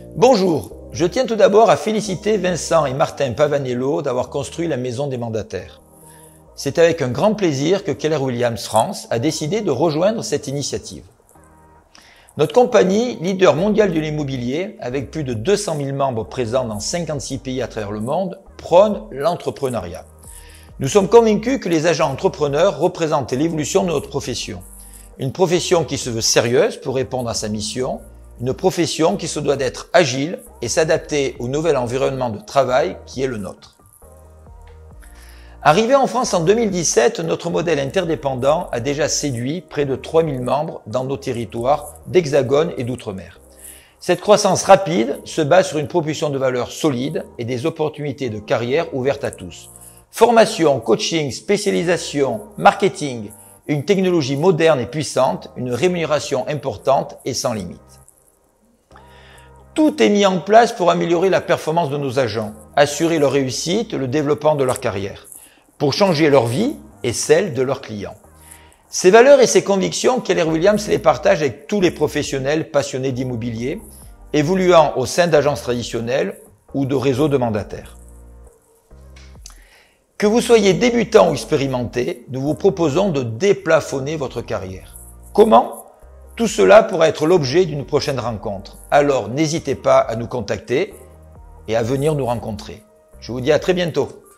Bonjour, je tiens tout d'abord à féliciter Vincent et Martin Pavanello d'avoir construit la Maison des Mandataires. C'est avec un grand plaisir que Keller Williams France a décidé de rejoindre cette initiative. Notre compagnie, leader mondial de l'immobilier, avec plus de 200 000 membres présents dans 56 pays à travers le monde, prône l'entrepreneuriat. Nous sommes convaincus que les agents entrepreneurs représentent l'évolution de notre profession. Une profession qui se veut sérieuse pour répondre à sa mission, une profession qui se doit d'être agile et s'adapter au nouvel environnement de travail qui est le nôtre. Arrivé en France en 2017, notre modèle interdépendant a déjà séduit près de 3000 membres dans nos territoires d'Hexagone et d'Outre-mer. Cette croissance rapide se base sur une proposition de valeur solide et des opportunités de carrière ouvertes à tous. Formation, coaching, spécialisation, marketing, une technologie moderne et puissante, une rémunération importante et sans limite. Tout est mis en place pour améliorer la performance de nos agents, assurer leur réussite, le développement de leur carrière, pour changer leur vie et celle de leurs clients. Ces valeurs et ces convictions, Keller Williams les partage avec tous les professionnels passionnés d'immobilier, évoluant au sein d'agences traditionnelles ou de réseaux de mandataires. Que vous soyez débutant ou expérimenté, nous vous proposons de déplafonner votre carrière. Comment ? Tout cela pourra être l'objet d'une prochaine rencontre. Alors n'hésitez pas à nous contacter et à venir nous rencontrer. Je vous dis à très bientôt.